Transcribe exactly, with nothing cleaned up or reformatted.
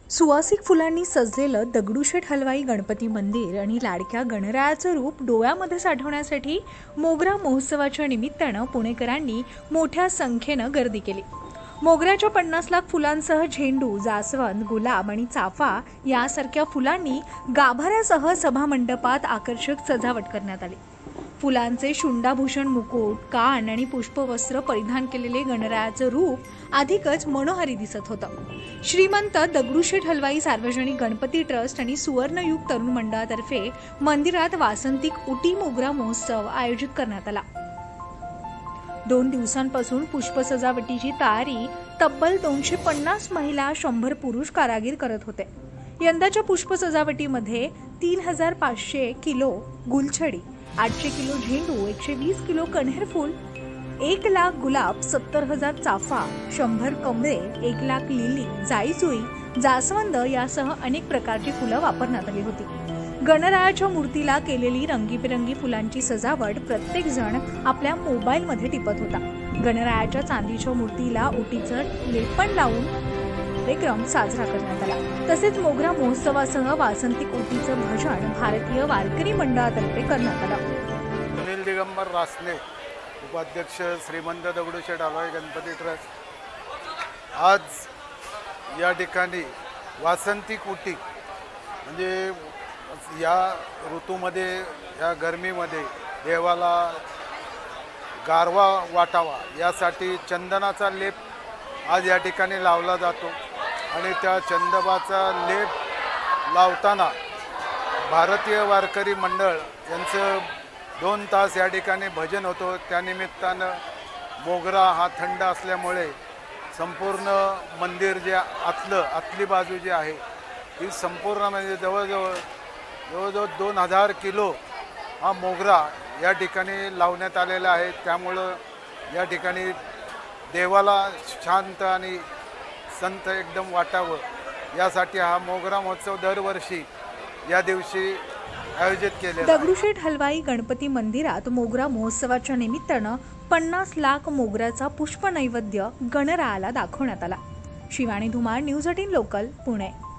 सुवासिक फुलांनी सजलेलं दगडूशेठ हलवाई गणपती मंदिर आणि लाडक्या गणरायाचं रूप डोळ्यामध्ये साठवण्यासाठी मोगरा महोत्सवाच्या निमित्तानं पुणेकरांनी मोठ्या संख्येनं गर्दी केली। मोगऱ्याच्या पन्नास लाख फुलांसह झेंडू, जास्वंद, गुलाब आणि चाफा यासारख्या फुलांनी गाभाऱ्यासह सभामंडपात आकर्षक सजावट करण्यात आली। फुलांचे शुंडाभूषण मुकुट, कान आणि पुष्पवस्त्र परिधान केलेले गणरायाचं रूप अधिकच मनोहारी दिसत होतं। श्रीमंत दगडूशेठ हलवाई सार्वजनिक गणपती ट्रस्ट आणि सुवर्णयुग तरुण मंडळातर्फे मंदिरात वासंतिक उटी मोगरा महोत्सव आयोजित करण्यात आला। दोन दिवसांपासून पुष्प सजावटीची तयारी तब्बल दोनशे पन्नास महिला, शंभर पुरुष कारागीर करत होते। यंदाच्या पुष्प सजावटीमध्ये तीन हजार पाचशे किलो गुलछडी, आठशे किलो झेंडू, एकशे वीस किलो कण्हेर फूल, एक लाख गुलाब, सत्तर हजार चाफा, शंभर कमळे, एक लाख लिली, जाईजुई, जास्वंद यासह अनेक प्रकारची फुलं वापरण्यात आली होती। गणरायाच्या मूर्तीला केलेली रंगीबेरंगी फुलांची सजावट प्रत्येक जण आपल्या मोबाईलमध्ये टिपत होता। गणरायाच्या चांदीच्या मूर्तीला ओटीचं लेपण लावून कार्यक्रम साजरा करण्यात आला। तसेच मोगरा महोत्सवासह वासंतिक ओटीचं भजन भारतीय वारकरी मंडळातर्फे करण्यात आलं। सुनील दिगंबर रासने, उपाध्यक्ष, श्रीमंत दगडूशेठ हलवाई गणपती ट्रस्ट। आज या ठिकाणी वासंतिक उटी म्हणजे या ऋतूमध्ये, या गरमीमध्ये देवाला गारवा वाटावा यासाठी चंदनाचा लेप आज या ठिकाणी लावला जातो आणि त्या चंदनाचा लेप लावताना भारतीय वारकरी मंडळ यांचं दोन तास या ठिकाणी भजन होतो। त्यानिमित्तानं मोगरा हा थंड असल्यामुळे संपूर्ण मंदिर जे आतलं आतली बाजू जी आहे ही संपूर्ण म्हणजे जवळजवळ जवळजवळ दोन हजार किलो हा मोगरा या ठिकाणी लावण्यात आलेला आहे। त्यामुळं या ठिकाणी देवाला शांत आणि संत एकदम वाटावं यासाठी हा मोगरा महोत्सव दरवर्षी या दिवशी आयोजित केलेला आहे। दगडूशेठ हलवाई गणपती मंदिरात मोगरा महोत्सवाच्या निमित्तानं पन्नास लाख मोगऱ्याचा पुष्प नैवेद्य गणरायाला दाखवण्यात आला। शिवानी धुमाळ, न्यूज अठरा लोकल, पुणे।